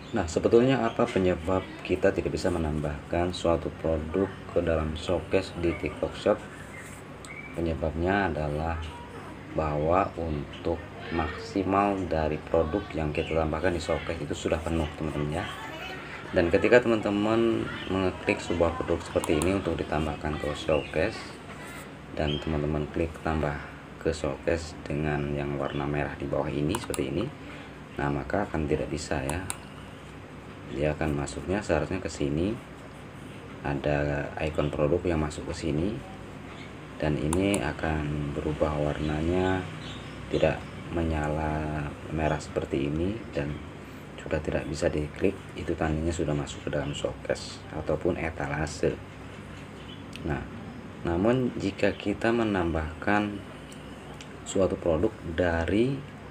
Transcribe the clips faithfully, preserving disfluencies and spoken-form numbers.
Nah, sebetulnya apa penyebab kita tidak bisa menambahkan suatu produk ke dalam showcase di TikTok Shop? Penyebabnya adalah bahwa untuk maksimal dari produk yang kita tambahkan di showcase itu sudah penuh, teman-teman ya. Dan ketika teman-teman mengeklik sebuah produk seperti ini untuk ditambahkan ke showcase, dan teman-teman klik tambah ke showcase dengan yang warna merah di bawah ini seperti ini, nah maka akan tidak bisa ya. Dia akan masuknya seharusnya ke sini, ada ikon produk yang masuk ke sini, dan ini akan berubah warnanya, tidak menyala merah seperti ini, dan sudah tidak bisa diklik. Itu tandanya sudah masuk ke dalam showcase ataupun etalase. Nah, namun jika kita menambahkan suatu produk dari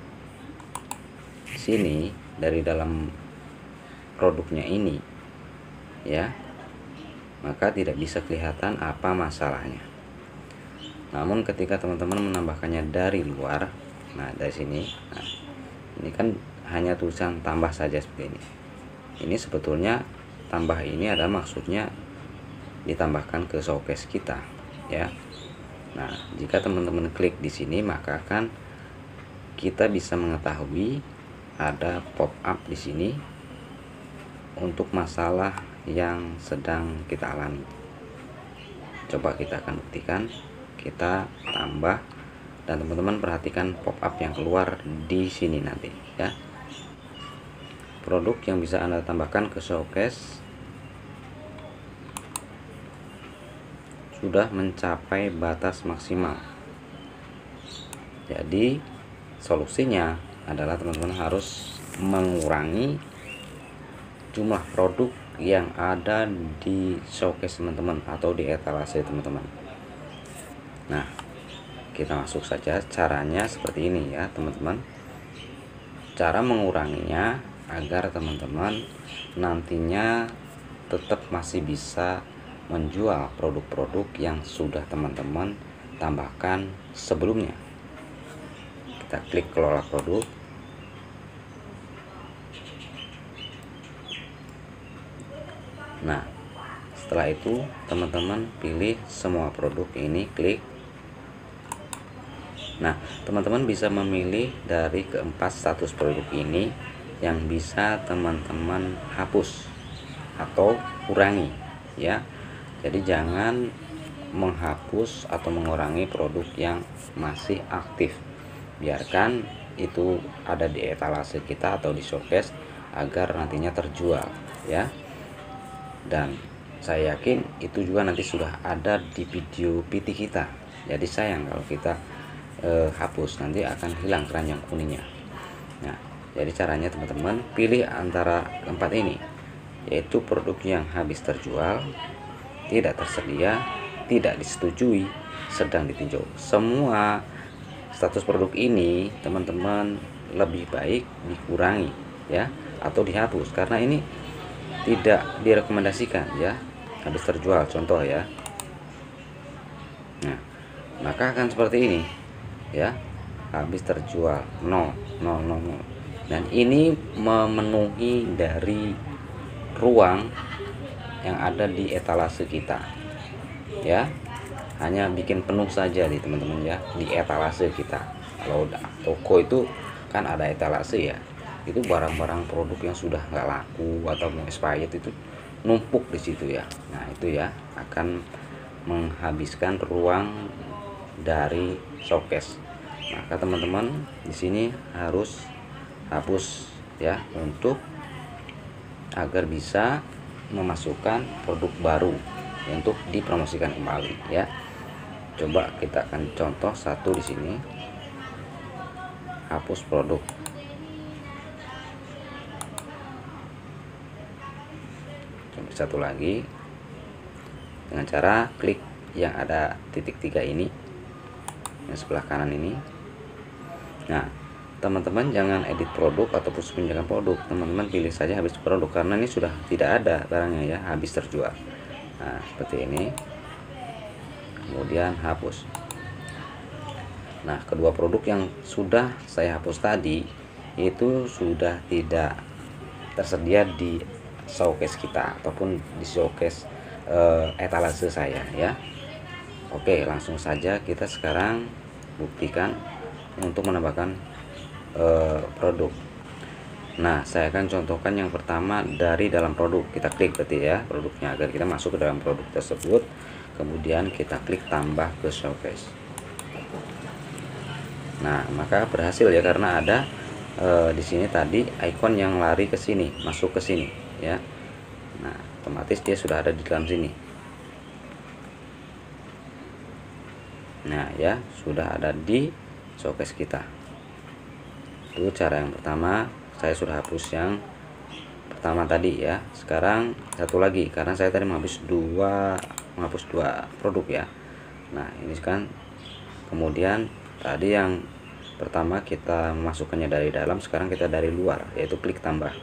sini, dari dalam produknya ini ya, maka tidak bisa kelihatan apa masalahnya. Namun ketika teman-teman menambahkannya dari luar, nah dari sini, nah, ini kan hanya tulisan tambah saja seperti ini. Ini sebetulnya tambah ini adalah maksudnya ditambahkan ke showcase kita ya. Nah, jika teman-teman klik di sini, maka kan kita bisa mengetahui ada pop up di sini untuk masalah yang sedang kita alami. Coba kita akan buktikan. Kita tambah, dan teman-teman perhatikan pop up yang keluar di sini nanti ya. Produk yang bisa Anda tambahkan ke showcase sudah mencapai batas maksimal. Jadi solusinya adalah teman-teman harus mengurangi jumlah produk yang ada di showcase teman-teman atau di etalase teman-teman. Nah, kita masuk saja. Caranya seperti ini ya teman-teman. Cara menguranginya agar teman-teman nantinya tetap masih bisa menjual produk-produk yang sudah teman-teman tambahkan sebelumnya. Kita klik kelola produk. Nah, setelah itu teman-teman pilih semua produk ini, klik. Nah, teman-teman bisa memilih dari keempat status produk ini yang bisa teman-teman hapus atau kurangi ya. Jadi jangan menghapus atau mengurangi produk yang masih aktif. Biarkan itu ada di etalase kita atau di showcase agar nantinya terjual ya. Dan saya yakin itu juga nanti sudah ada di video P T kita. Jadi sayang kalau kita eh, hapus, nanti akan hilang keranjang kuningnya. Nah, jadi caranya teman-teman pilih antara keempat ini, yaitu produk yang habis terjual, tidak tersedia, tidak disetujui, sedang ditinjau. Semua status produk ini teman-teman lebih baik dikurangi ya, atau dihapus, karena ini tidak direkomendasikan ya, habis terjual contoh ya. Nah, maka akan seperti ini ya, habis terjual nol nol nol nol, dan ini memenuhi dari ruang yang ada di etalase kita ya, hanya bikin penuh saja di teman-teman ya di etalase kita. Kalau udah toko itu kan ada etalase ya, itu barang-barang produk yang sudah nggak laku atau expired itu numpuk di situ ya. Nah, itu ya akan menghabiskan ruang dari showcase. Maka teman-teman di sini harus hapus ya, untuk agar bisa memasukkan produk baru untuk dipromosikan kembali ya. Coba kita akan contoh satu di sini, hapus produk. Coba satu lagi dengan cara klik yang ada titik tiga ini yang sebelah kanan ini. Nah, teman-teman jangan edit produk ataupun pinjakan produk, teman-teman pilih saja habis produk, karena ini sudah tidak ada barangnya ya, habis terjual. Nah, seperti ini, kemudian hapus. Nah, kedua produk yang sudah saya hapus tadi itu sudah tidak tersedia di showcase kita ataupun di showcase uh, etalase saya ya. Oke, langsung saja kita sekarang buktikan untuk menambahkan uh, produk. Nah, saya akan contohkan yang pertama dari dalam produk. Kita klik berarti ya produknya agar kita masuk ke dalam produk tersebut. Kemudian kita klik tambah ke showcase. Nah, maka berhasil ya karena ada e, di sini tadi ikon yang lari ke sini, masuk ke sini ya. Nah, otomatis dia sudah ada di dalam sini. Nah, ya, sudah ada di showcase kita. Itu cara yang pertama. Saya sudah hapus yang pertama tadi ya. Sekarang satu lagi karena saya tadi menghapus dua menghapus dua produk ya. Nah, ini kan kemudian tadi yang pertama kita memasukkannya dari dalam, sekarang kita dari luar, yaitu klik tambah.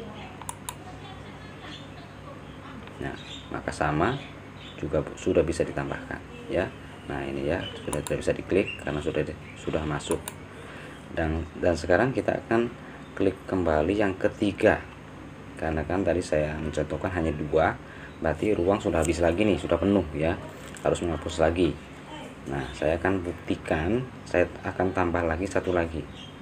Nah, maka sama juga sudah bisa ditambahkan ya. Nah, ini ya sudah tidak bisa diklik karena sudah sudah masuk. Dan dan sekarang kita akan klik kembali yang ketiga, karena kan tadi saya mencontohkan hanya dua, berarti ruang sudah habis lagi nih, sudah penuh ya, harus menghapus lagi. Nah, saya akan buktikan, saya akan tambah lagi satu lagi.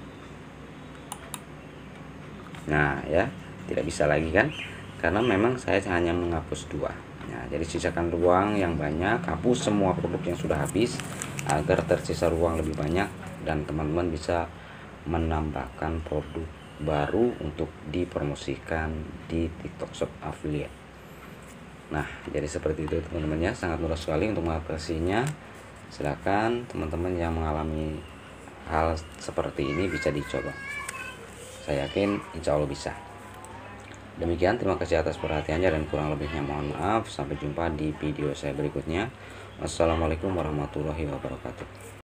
Nah ya, tidak bisa lagi kan, karena memang saya hanya menghapus dua. Nah, jadi sisakan ruang yang banyak, hapus semua produk yang sudah habis agar tersisa ruang lebih banyak dan teman-teman bisa menambahkan produk baru untuk dipromosikan di TikTok Shop Affiliate. Nah, jadi seperti itu teman-teman ya, sangat mudah sekali untuk mengatasinya. Silakan teman-teman yang mengalami hal seperti ini bisa dicoba. Saya yakin insya Allah bisa. Demikian, terima kasih atas perhatiannya dan kurang lebihnya mohon maaf. Sampai jumpa di video saya berikutnya. Wassalamualaikum warahmatullahi wabarakatuh.